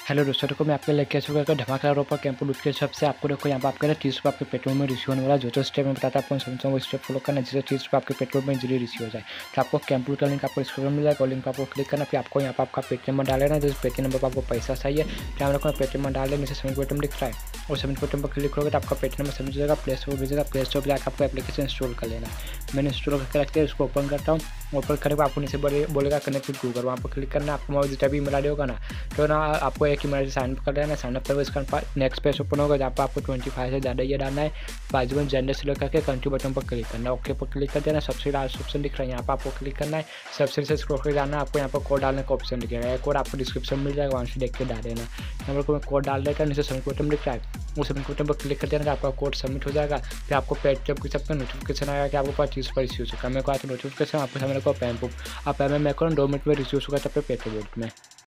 Hello दोस्तों, देखो मैं आपके लिए लेके चुका है धमाकेदार ऑफर कैंपो लूट के हिसाब से। आपको देखो यहाँ पर आपके 30 रुपये आपके पेट्रोल में रिसीव होने वाला। जो स्टेप में बताता आपको समझता हूँ वो स्टेप फॉलो करना, जिससे 30 रुपये आपके पेट्रोल में इजीली रिसीव हो जाए। तो आपको कैंपो का लिंक आपको डिस्क्रिप्शन में मिल जाएगा। लिंक पर आपको क्लिक करना, फिर आपको यहाँ पर आपका पेटीएम नंबर डालेना। जिस पेटीएम नंबर पर आपको पैसा चाहिए क्या रखो पेटीएम नंबर डाल नीचे सबमिट बटन दिख रहा है, और सबमिट बटन पर क्लिक करोगे तो आपका पेटीएम नंबर सबमिट हो जाएगा। प्ले स्टोर भेजेगा, प्ले स्टोर पर जाकर आपको एप्लीकेशन इंस्टॉल कर लेना। मैंने इंस्टॉल करके रखते हैं, उसको ओपन करता हूँ। ओपन करके आपको नीचे बोलेगा कनेक्ट विद गूगल, वहाँ पर क्लिक करना। आपको मोबाइल जितना भी ईमेल आईडी होगा ना, तो ना आपको एक ईमेल आईडी साइनअप कर लेना। साइनअप कर इसका नेक्स्ट पेज ओपन होगा, जहाँ पर आपको 25 से ज़्यादा ये डालना है। बाजू में जेंडर सिलेक्ट करके कंट्री बटन पर क्लिक करना है। ओके पर क्लिक कर देना। सबसे लास्ट ऑप्शन दिख रहा है, यहाँ पर आपको क्लिक करना है। सबसे से स्क्रॉल कर जाना है, आपको यहाँ पर कोड डालने का ऑप्शन दिखेगा। ये कोड आपको डिस्क्रिप्शन मिल जाएगा, वहाँ से देख के डाल देना। यहाँ पर कोड डाल देता है, नीचे सबमिट बटन दिख रहा है, उस सबमिट बटन पर क्लिक कर देना। आपका कोड सबमिट हो जाएगा। फिर आपको पेटीएम की सबका नोटिफिकेशन आएगा कि आपको 25 रुपये रिसीव चुका है। मेरे को आज नोटिफिकेशन आपको समय को पैम आप पैम में 2 मिनट में रिसीव चुका है तब पे पेट्रोल में।